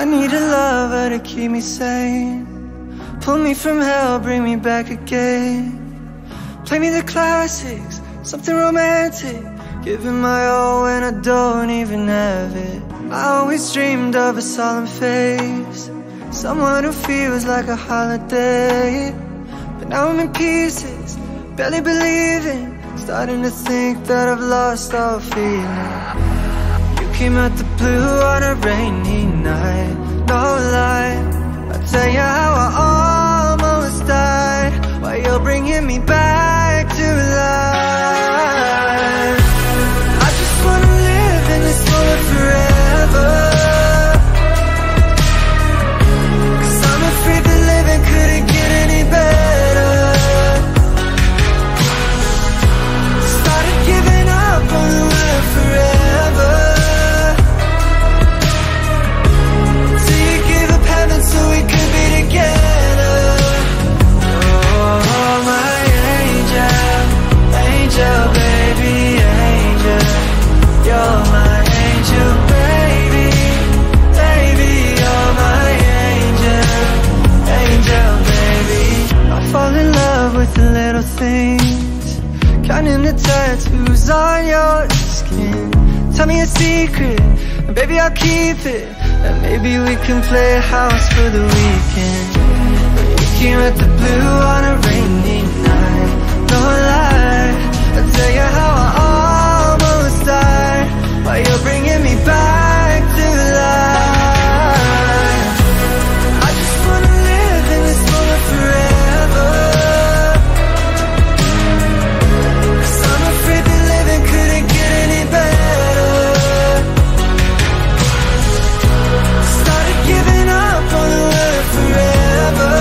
I need a lover to keep me sane. Pull me from hell, bring me back again. Play me the classics, something romantic. Giving my all when I don't even have it. I always dreamed of a solemn face, someone who feels like a holiday. But now I'm in pieces, barely believing, starting to think that I've lost all feeling. You came out the blue on a rainy night, no lie. I'll tell you how I almost died, while you're bringing me back to life. I just wanna live in this moment forever, 'cause I'm afraid that living couldn't get any better. Started giving up on the word forever, till you gave up heaven so we could be together. Oh, my angel, angel, baby, angel. You're my angel, baby, baby. You're my angel, angel, baby. I fall in love with the little things, counting the tattoos on your skin. Tell me a secret, and baby I'll keep it, and maybe we can play a house for the weekend. You came at the blue on a rainy night, no lie. I'll tell you how I almost died, while you're bringing me back to life. I just wanna live in this moment forever, 'cause I'm afraid that living couldn't get any better. Started giving up on the word forever,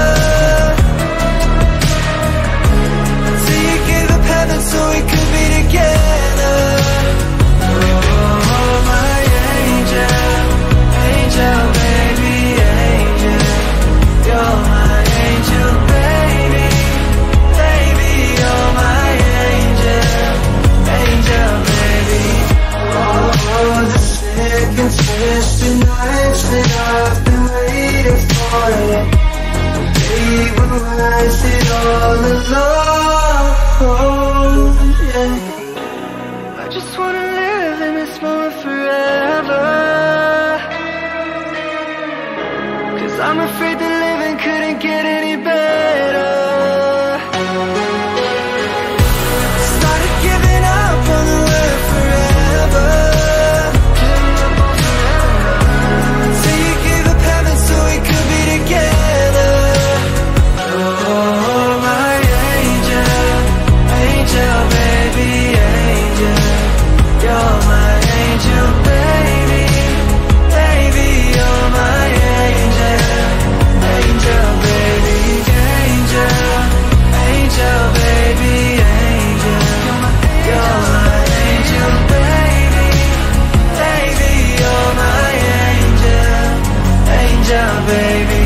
till you gave up heaven so we could be together. Oh, my angel, angel, baby, angel. You're my angel, baby, baby. You're my angel, angel, baby. Oh, the second twisted nights that I've been waiting for you. They were worth it all along. Oh, yeah. I just wanna live in this moment forever, 'cause I'm afraid that living couldn't get any better. Started giving up on the word forever, till you gave up heaven so we could be together. Oh, my angel, angel, baby, angel. You're my angel, baby, baby. You're my angel, angel, baby, angel, angel, baby, angel. You're my angel, baby, baby. You're my angel, angel, baby.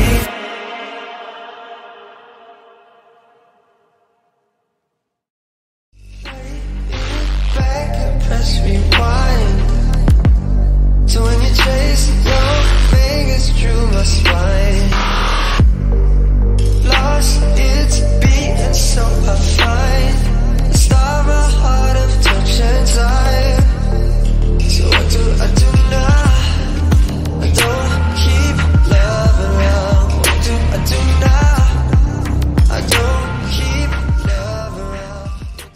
Back and press rewind to when you trace your fingers through my spine. Lost its beat and so I find the star my heart of touch and time. So what do I do now? I don't keep love around. What do I do now? I don't keep love around.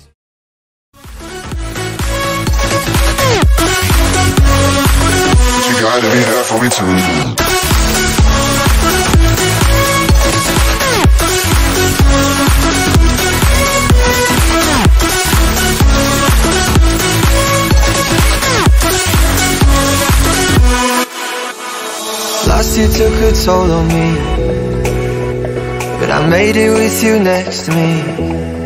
You gotta be there for me to Last year took a toll on me, but I made it with you next to me.